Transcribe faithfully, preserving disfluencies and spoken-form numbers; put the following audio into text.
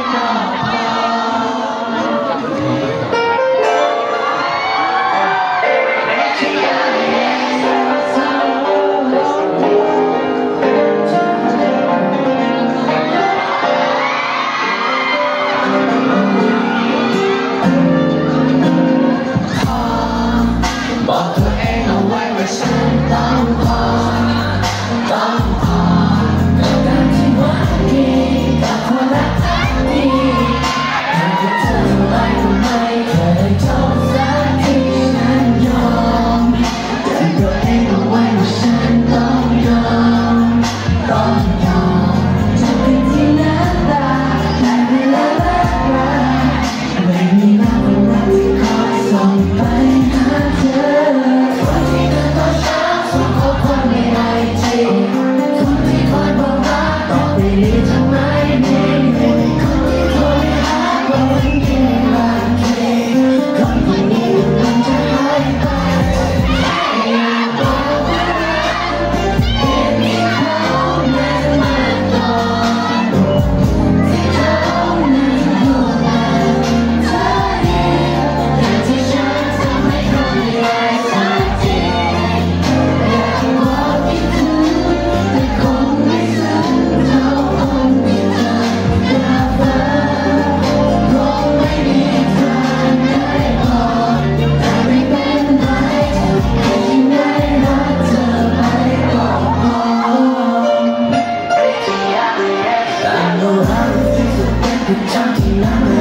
บอกตัวเองเอาไว้ว่าฉันต้องพอต้องพอกับการที่หวังดีกับความรักนี้หากเธอไว้ก็ไม่เคยจบสักทีฉันยอมเตือนตัวเองเอาไว้ว่าฉันต้องยอมต้องยอมจะเป็นที่น้ำตาแต่เวลารักเราไม่มีน้ำรักที่คอยส่งไปหาเธอคนที่เดินตอนเช้าส่งข้อความในไอจีคนที่คอยบอกรักต่อไปนี้จะไม่มีคนที่โทรหาคนที่รักจริงคนที่นี้มันจะหายไปอยากบอกว่าเห็นที่เขานั้นมาก่อนที่เขานั้นดูแลเธอดีแต่ที่ฉันทำให้เขาไม่ได้สักทีอยากบอกคิดถึงแต่คงไม่ซึ้งเท่าคนที่เธอว่าฝันคงไม่มีทางได้บอกแต่ไม่เป็นไรแค่ฉันได้รักเธอไปก็พอแต่เรารักที่สุดเป็นผู้ชายที่นั้น